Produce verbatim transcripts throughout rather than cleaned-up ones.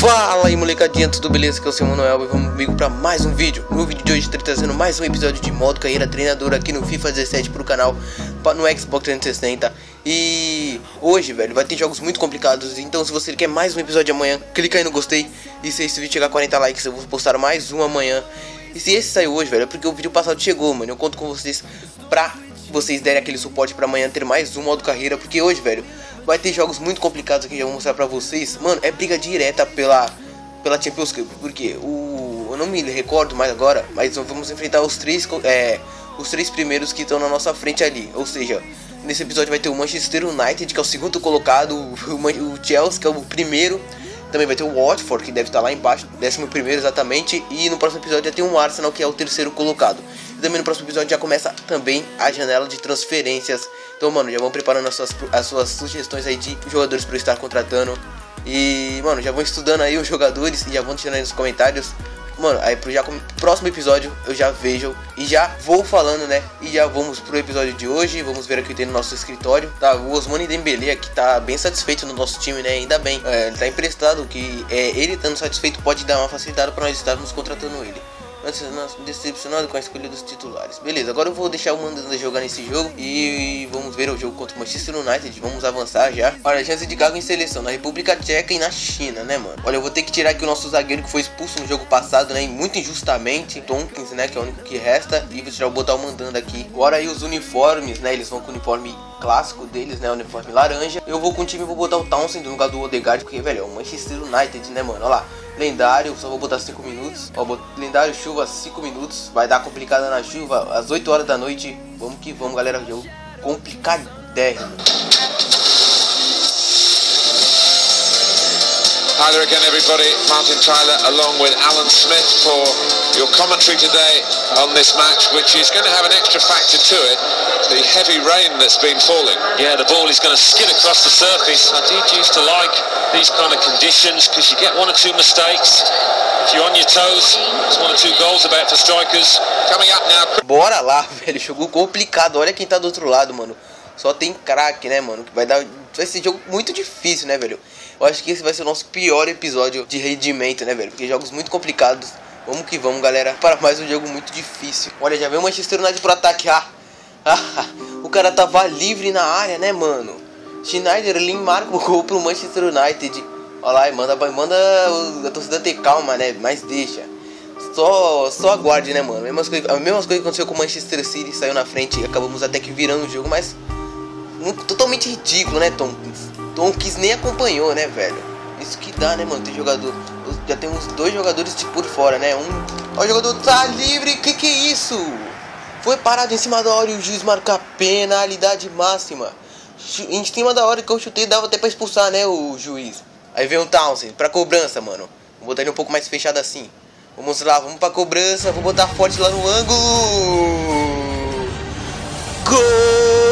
Fala aí molecadinha, tudo beleza? Que eu sou o Manuel e vamos comigo pra mais um vídeo. No vídeo de hoje estou trazendo mais um episódio de modo carreira treinador aqui no FIFA dezessete pro canal, no Xbox trezentos e sessenta. E hoje, velho, vai ter jogos muito complicados. Então se você quer mais um episódio amanhã, clica aí no gostei. E se esse vídeo chegar a quarenta likes, eu vou postar mais um amanhã. E se esse saiu hoje, velho, é porque o vídeo passado chegou, mano. Eu conto com vocês pra vocês derem aquele suporte pra amanhã ter mais um modo carreira. Porque hoje, velho, vai ter jogos muito complicados aqui que eu vou mostrar pra vocês. Mano, é briga direta pela, pela Champions Cup. Porque o, eu não me recordo mais agora, mas vamos enfrentar os três, é, os três primeiros que estão na nossa frente ali. Ou seja, nesse episódio vai ter o Manchester United, que é o segundo colocado, o, o Chelsea, que é o primeiro. Também vai ter o Watford, que deve estar lá embaixo, décimo primeiro exatamente. E no próximo episódio já tem o Arsenal, que é o terceiro colocado. E também no próximo episódio já começa também a janela de transferências. Então, mano, já vão preparando as suas, as suas sugestões aí de jogadores para eu estar contratando. E, mano, já vão estudando aí os jogadores e já vão tirando aí nos comentários. Mano, aí pro já, próximo episódio eu já vejo e já vou falando, né? E já vamos pro episódio de hoje. Vamos ver aqui dentro do nosso escritório. Tá, o Ousmane Dembélé aqui tá bem satisfeito no nosso time, né? Ainda bem, é, ele tá emprestado, que é, ele estando satisfeito pode dar uma facilitada pra nós estarmos contratando ele. Antes decepcionado com a escolha dos titulares. Beleza, agora eu vou deixar o Mandanda jogar nesse jogo e vamos ver o jogo contra o Manchester United. Vamos avançar já. Olha, a chance de cargo em seleção na República Tcheca e na China, né, mano? Olha, eu vou ter que tirar aqui o nosso zagueiro que foi expulso no jogo passado, né? Muito injustamente. Tonkins, né? Que é o único que resta. E vou tirar, botar o Mandanda aqui. Agora aí os uniformes, né? Eles vão com o uniforme clássico deles, né? O uniforme laranja. Eu vou com o time e vou botar o Townsend no lugar do Odegaard, porque, velho, é o Manchester United, né, mano? Olha lá. Lendário, só vou botar cinco minutos. Ó, lendário, chuva, cinco minutos. Vai dar complicada na chuva, às oito horas da noite. Vamos que vamos, galera. Jogo complicadérrimo. Hi there again, everybody. Martin Tyler along with Alan Smith for your commentary today on this match, which is going to have an extra factor to it, the heavy rain that's been falling. Yeah, the ball is going to skid across the surface. I did used to like these kind of conditions because you get one or two mistakes. If you're on your toes, it's one or two goals about for strikers. Coming up now. Bora lá, velho. Jogo complicado. Olha quem tá do outro lado, mano. Só tem craque, né, mano? Que vai dar. Vai ser jogo muito difícil, né, velho? Eu acho que esse vai ser o nosso pior episódio de rendimento, né, velho? Porque jogos muito complicados. Vamos que vamos, galera, para mais um jogo muito difícil. Olha, já veio o Manchester United pro ataque. Ah, ah, o cara tava livre na área, né, mano? Schneider ali marca o gol pro Manchester United. Olha lá, manda, manda a torcida ter calma, né? Mas deixa. Só, só aguarde, né, mano? Mesmas coisa, a mesma coisa que aconteceu com o Manchester City. Saiu na frente e acabamos até que virando o jogo. Mas totalmente ridículo, né, Tom? Tonkins nem acompanhou, né, velho? Isso que dá, né, mano? Tem jogador. Já tem uns dois jogadores de por fora, né? Um. Ó, o jogador tá livre. Que que é isso? Foi parado em cima da hora e o juiz marca penalidade máxima. Em cima da hora que eu chutei, dava até pra expulsar, né, o juiz. Aí vem o Townsend pra cobrança, mano. Vou botar ele um pouco mais fechado assim. Vamos lá, vamos pra cobrança. Vou botar forte lá no ângulo. Gol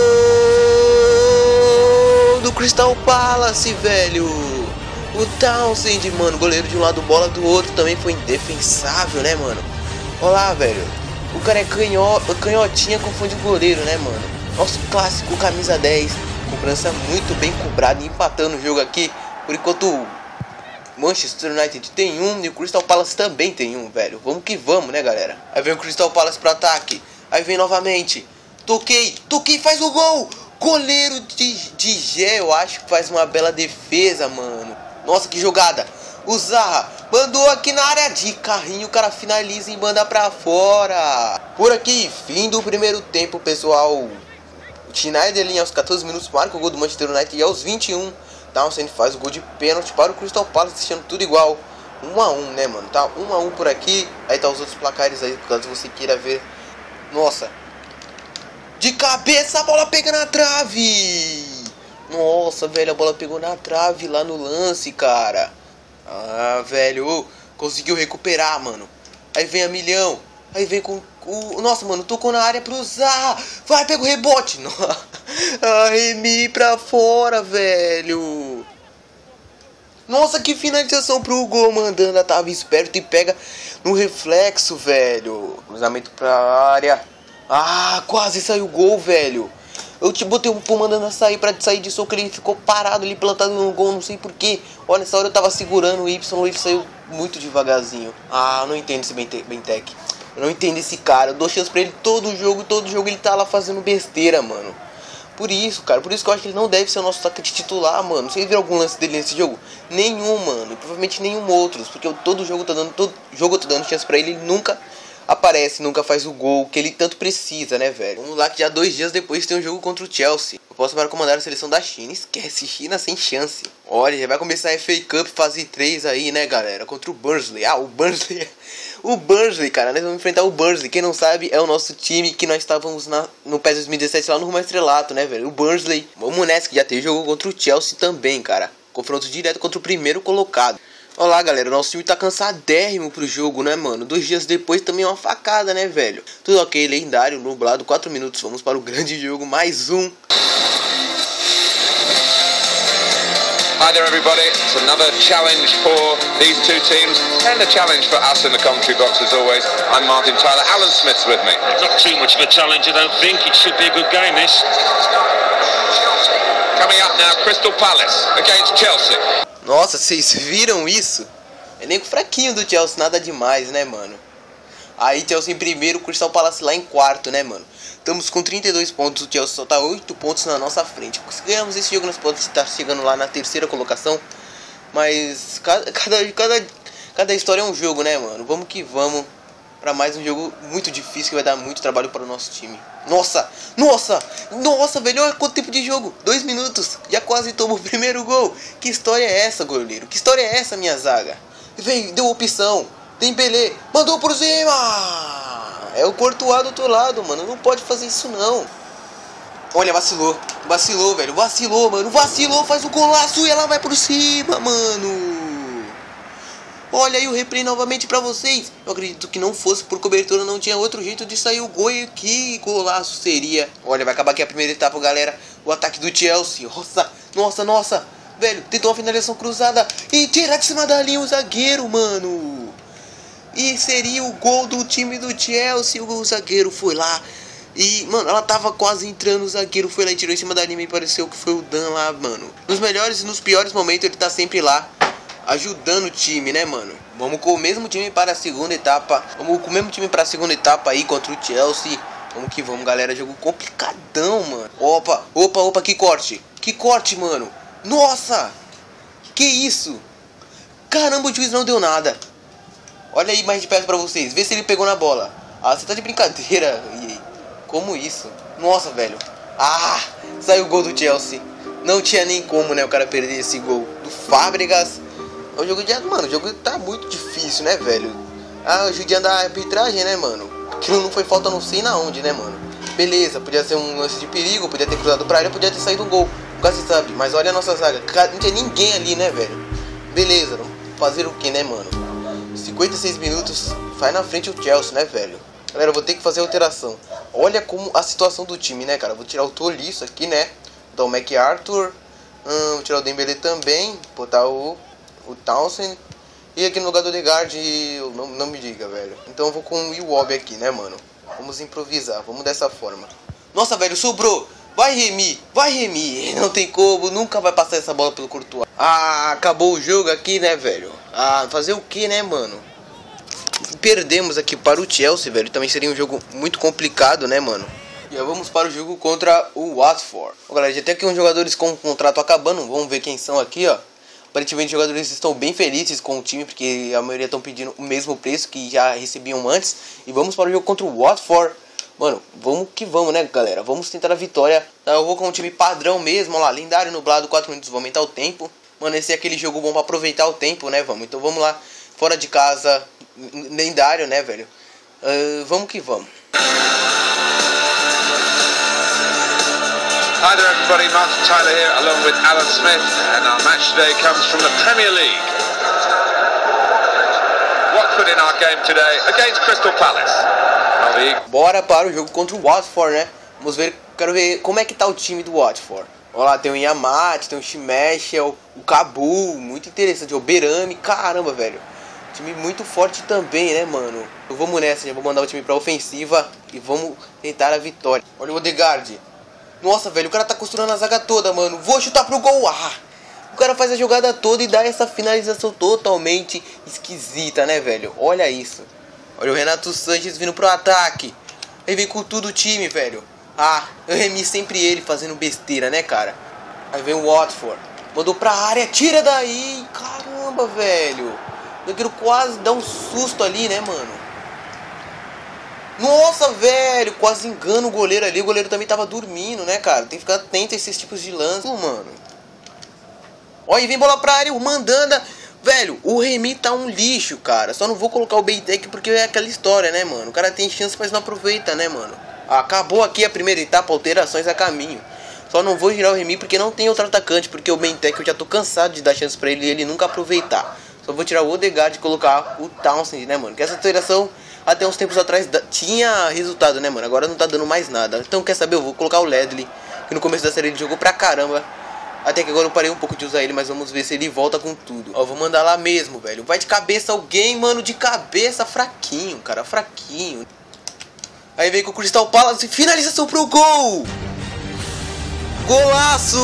do Crystal Palace, velho. O Townsend, mano, goleiro de um lado, bola do outro, também foi indefensável, né, mano? Olha lá, velho. O cara é canho... canhotinha, confunde o goleiro, né, mano? Nosso clássico camisa dez. Cobrança muito bem cobrada e empatando o jogo aqui. Por enquanto o Manchester United tem um e o Crystal Palace também tem um, velho. Vamos que vamos, né, galera? Aí vem o Crystal Palace pro ataque. Aí vem novamente. Toquei, toquei, faz o gol. Goleiro de, de Gé, eu acho que faz uma bela defesa, mano. Nossa, que jogada. O Zaha mandou aqui na área de carrinho, o cara finaliza e manda pra fora. Por aqui, fim do primeiro tempo, pessoal. O Schneider ali aos catorze minutos marca o gol do Manchester United e aos vinte e um, Townsend faz o gol de pênalti para o Crystal Palace, deixando tudo igual. um a um, né, mano? Tá um a um por aqui. Aí tá os outros placares aí, caso você queira ver. Nossa. De cabeça, a bola pega na trave. Nossa, velho, a bola pegou na trave lá no lance, cara. Ah, velho, conseguiu recuperar, mano. Aí vem a milhão. Aí vem com o... Nossa, mano, tocou na área pro Zaha. Vai, pega o rebote. Arremi pra fora, velho. Nossa, que finalização pro gol. Mandanda tava esperto e pega no reflexo, velho. Cruzamento pra área. Ah, quase saiu o gol, velho. Eu te botei o Pô mandando sair pra sair de soco, ele ficou parado ali, plantado no gol, não sei porquê. Olha, nessa hora eu tava segurando o Y, o Y saiu muito devagarzinho. Ah, eu não entendo esse Bentec. Eu não entendo esse cara, eu dou chance pra ele todo jogo, todo jogo ele tá lá fazendo besteira, mano. Por isso, cara, por isso que eu acho que ele não deve ser o nosso atacante titular, mano. Você viu algum lance dele nesse jogo? Nenhum, mano, e provavelmente nenhum outros, porque eu, todo jogo tá dando, todo jogo eu tô dando chance pra ele, ele nunca aparece, nunca faz o gol que ele tanto precisa, né, velho? Vamos lá que já dois dias depois tem um jogo contra o Chelsea. Eu posso para comandar a seleção da China. Esquece, China sem chance. Olha, já vai começar a F A Cup fase três aí, né, galera? Contra o Burnley. Ah, o Burnley. O Burnley, cara, nós vamos enfrentar o Burnley. Quem não sabe, é o nosso time que nós estávamos na, no PES dois mil e dezessete lá no Rumo ao Estrelato, né, velho? O Burnley. Vamos nessa que já teve jogo contra o Chelsea também, cara. Confronto direto contra o primeiro colocado. Olá, galera, nosso time tá cansadérrimo pro jogo, né, mano? Dois dias depois também é uma facada, né, velho? Tudo ok, lendário, nublado, quatro minutos. Vamos para o grande jogo, mais um. Hi there everybody, it's another challenge for these two teams and a challenge for us in the commentary box as always. I'm Martin Tyler, Alan Smith's with me. Not too much of a challenge, I don't think. It should be a good game, this. Coming up now, Crystal Palace against Chelsea. Nossa, vocês viram isso? Elenco fraquinho do Chelsea, nada demais, né, mano? Aí Chelsea em primeiro, Crystal Palace lá em quarto, né, mano? Estamos com trinta e dois pontos, o Chelsea só tá oito pontos na nossa frente. Se ganharmos esse jogo, nós podemos estar chegando lá na terceira colocação. Mas cada, cada, cada, cada história é um jogo, né, mano? Vamos que vamos para mais um jogo muito difícil que vai dar muito trabalho para o nosso time. Nossa, nossa, nossa, velho, olha quanto tempo de jogo. Dois minutos, já quase tomou o primeiro gol. Que história é essa, goleiro? Que história é essa, minha zaga? Veio, deu opção, Dembélé, mandou por cima. É o Courtois do outro lado, mano. Não pode fazer isso, não. Olha, vacilou. Vacilou, velho. Vacilou, mano. Vacilou, faz o golaço e ela vai por cima, mano. Olha aí o replay novamente pra vocês. Eu acredito que não fosse por cobertura, não tinha outro jeito de sair o gol. E que golaço seria. Olha, vai acabar aqui a primeira etapa, galera. O ataque do Chelsea. Nossa, nossa, nossa. Velho, tentou uma finalização cruzada. E tira de cima da linha o zagueiro, mano. E seria o gol do time do Chelsea. O zagueiro foi lá e, mano, ela tava quase entrando. O zagueiro foi lá e tirou em cima da linha. Me pareceu que foi o Dan lá, mano. Nos melhores e nos piores momentos ele tá sempre lá ajudando o time, né, mano? Vamos com o mesmo time para a segunda etapa. Vamos com o mesmo time para a segunda etapa aí contra o Chelsea. Vamos que vamos, galera. Jogo complicadão, mano. Opa, opa, opa, que corte. Que corte, mano. Nossa, que isso. Caramba, o juiz não deu nada. Olha aí mais de perto pra vocês. Vê se ele pegou na bola. Ah, você tá de brincadeira. E como isso? Nossa, velho. Ah, saiu o gol do Chelsea. Não tinha nem como, né, o cara perder esse gol do Fábregas. O jogo de... Mano, o jogo tá muito difícil, né, velho? Ah, o juiz da arbitragem, né, mano? Aquilo não foi falta não sei na onde, né, mano? Beleza, podia ser um lance de perigo. Podia ter cruzado pra área, podia ter saído um gol. Nunca se sabe. Mas olha a nossa zaga. Não tinha ninguém ali, né, velho? Beleza, vamos fazer o que, né, mano? cinquenta e seis minutos, vai na frente o Chelsea, né, velho? Galera, eu vou ter que fazer alteração. Olha como a situação do time, né, cara? Vou tirar o Tolisso aqui, né? Vou dar o MacArthur. Hum, vou tirar o Dembélé também. Botar o, o Townsend. E aqui no lugar do Odegaard, não, não me diga, velho. Então eu vou com o Iwobi aqui, né, mano? Vamos improvisar, vamos dessa forma. Nossa, velho, sobrou. Vai, Remy, vai, Remy. Não tem como, nunca vai passar essa bola pelo Courtois. Ah, acabou o jogo aqui, né, velho? Ah, fazer o que, né, mano? Perdemos aqui para o Chelsea, velho. Também seria um jogo muito complicado, né, mano? E vamos para o jogo contra o Watford. Ó, galera, já tem aqui uns jogadores com o contrato acabando. Vamos ver quem são aqui, ó. Aparentemente os jogadores estão bem felizes com o time, porque a maioria estão pedindo o mesmo preço que já recebiam antes. E vamos para o jogo contra o Watford. Mano, vamos que vamos, né, galera? Vamos tentar a vitória. Eu vou com um time padrão mesmo, olha lá. Lendário, nublado, quatro minutos, vou aumentar o tempo. Mano, esse é aquele jogo bom pra aproveitar o tempo, né, vamos? Então vamos lá, fora de casa, lendário, né, velho? Uh, vamos que vamos. Hi there everybody, Martin Tyler here along with Alan Smith, and our match today comes from the Premier League. Watford in our game today against Crystal Palace. Bora para o jogo contra o Watford, né? Vamos ver, quero ver como é que tá o time do Watford. Olha lá, tem o Yamate, tem o Schmeichel, o Cabu, muito interessante, o Berame, caramba, velho. Time muito forte também, né, mano? Eu vamos nessa, já vou mandar o time pra ofensiva e vamos tentar a vitória. Olha o Odegaard. Nossa, velho, o cara tá costurando a zaga toda, mano. Vou chutar pro gol. Ah! O cara faz a jogada toda e dá essa finalização totalmente esquisita, né, velho? Olha isso. Olha o Renato Sanches vindo pro ataque. Ele vem com tudo o time, velho. Ah, eu remi sempre ele fazendo besteira, né, cara? Aí vem o Watford. Mandou pra área, tira daí. Caramba, velho. Eu quero quase dar um susto ali, né, mano? Nossa, velho. Quase engana o goleiro ali. O goleiro também tava dormindo, né, cara? Tem que ficar atento a esses tipos de lance, mano. Olha, e vem bola pra área, o Mandanda. Velho, o Remy tá um lixo, cara. Só não vou colocar o Benteke porque é aquela história, né, mano? O cara tem chance, mas não aproveita, né, mano? Acabou aqui a primeira etapa, alterações a caminho. Só não vou girar o Remy porque não tem outro atacante. Porque o Benteke eu já tô cansado de dar chance pra ele e ele nunca aproveitar. Só vou tirar o Odegaard e colocar o Townsend, né, mano? Que essa alteração até uns tempos atrás tinha resultado, né, mano? Agora não tá dando mais nada. Então, quer saber? Eu vou colocar o Ledley, que no começo da série ele jogou pra caramba. Até que agora eu parei um pouco de usar ele, mas vamos ver se ele volta com tudo. Ó, vou mandar lá mesmo, velho. Vai de cabeça alguém, mano, de cabeça, fraquinho, cara, fraquinho. Aí vem com o Crystal Palace, finalização pro gol! Golaço!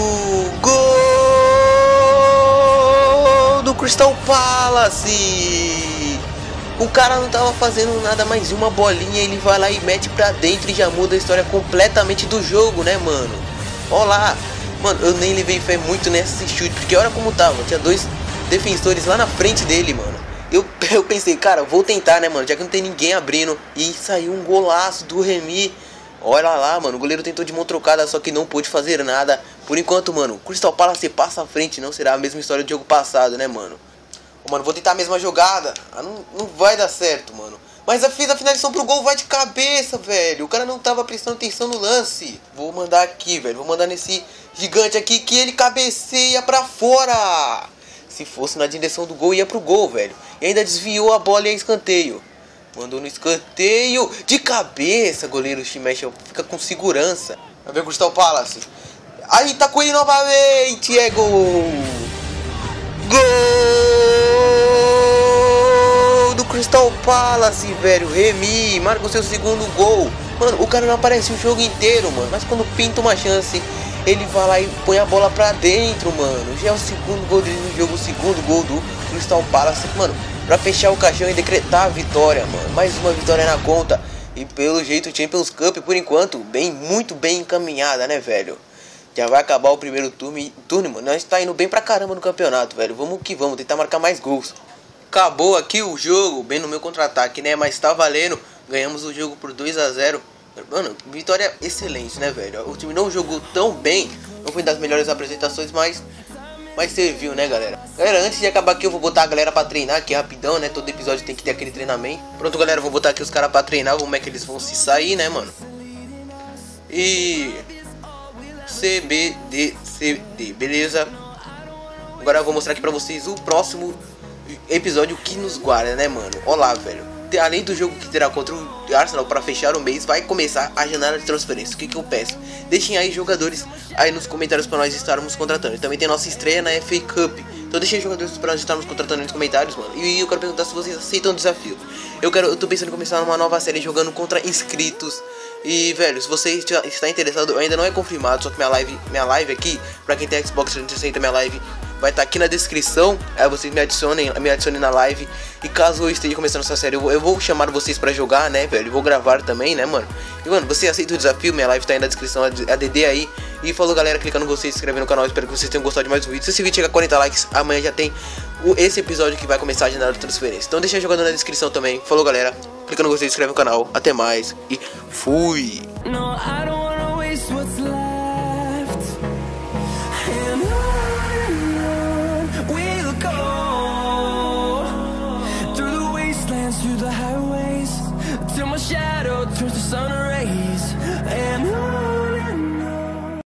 Gol do Crystal Palace! O cara não tava fazendo nada, mais uma bolinha, ele vai lá e mete pra dentro e já muda a história completamente do jogo, né, mano? Ó lá! Mano, eu nem levei fé muito nesse chute, porque olha como tava, tinha dois defensores lá na frente dele, mano. Eu, eu pensei, cara, vou tentar, né, mano, já que não tem ninguém abrindo. E saiu um golaço do Remy. Olha lá, mano, o goleiro tentou de mão trocada, só que não pôde fazer nada. Por enquanto, mano, o Crystal Palace passa à frente, não será a mesma história do jogo passado, né, mano. Ô, mano, vou tentar a mesma jogada. Ah, não, não vai dar certo, mano. Mas eu fiz a finalização pro gol, vai de cabeça, velho. O cara não tava prestando atenção no lance. Vou mandar aqui, velho. Vou mandar nesse gigante aqui que ele cabeceia pra fora. Se fosse na direção do gol, ia pro gol, velho. E ainda desviou a bola e é escanteio. Mandou no escanteio. De cabeça, goleiro Schmeichel. Fica com segurança. Vai ver o Crystal Palace. Aí tá com ele novamente. É gol. Gol do Crystal Palace, velho. Remy marca o seu segundo gol. Mano, o cara não aparece o jogo inteiro, mano. Mas quando pinta uma chance, ele vai lá e põe a bola pra dentro, mano. Já é o segundo gol dele no jogo. O segundo gol do Crystal Palace, mano, pra fechar o caixão e decretar a vitória, mano. Mais uma vitória na conta. E pelo jeito o Champions Cup, por enquanto, bem, muito bem encaminhada, né, velho? Já vai acabar o primeiro turno, turno, mano. Nós tá indo bem pra caramba no campeonato, velho. Vamos que vamos, tentar marcar mais gols. Acabou aqui o jogo, bem no meu contra-ataque, né? Mas tá valendo. Ganhamos o jogo por dois a zero. Mano, vitória excelente, né, velho? O time não jogou tão bem. Não foi das melhores apresentações, mas... Mas serviu, né, galera? Galera, antes de acabar aqui, eu vou botar a galera pra treinar aqui rapidão, né? Todo episódio tem que ter aquele treinamento. Pronto, galera, vou botar aqui os caras pra treinar. Como é que eles vão se sair, né, mano? E... C B D C D, beleza? Agora eu vou mostrar aqui pra vocês o próximo episódio que nos guarda, né, mano? Olá, velho. Além do jogo que terá contra o Arsenal para fechar o mês, vai começar a janela de transferência. O que que eu peço? Deixem aí jogadores aí nos comentários para nós estarmos contratando. E também tem nossa estreia na F A Cup. Então deixem jogadores para nós estarmos contratando nos comentários, mano. E eu quero perguntar se vocês aceitam o desafio. Eu quero, eu tô pensando em começar uma nova série jogando contra inscritos. E, velho, se você está interessado, ainda não é confirmado, só que minha live, minha live aqui, pra quem tem Xbox trezentos e sessenta, minha live vai estar tá aqui na descrição. Aí vocês me adicionem, me adicionem na live. E caso eu esteja começando essa série, eu vou, eu vou chamar vocês pra jogar, né, velho? Eu vou gravar também, né, mano? E, mano, você aceita o desafio? Minha live tá aí na descrição, a D D aí. E falou, galera, clica no gostei, se inscreve no canal. Espero que vocês tenham gostado de mais um vídeo. Se esse vídeo chegar a quarenta likes, amanhã já tem o, esse episódio que vai começar a janela de transferência. Então deixa jogando na descrição também. Falou, galera. Clica no gostei, se inscreve no canal. Até mais e fui! No, I don't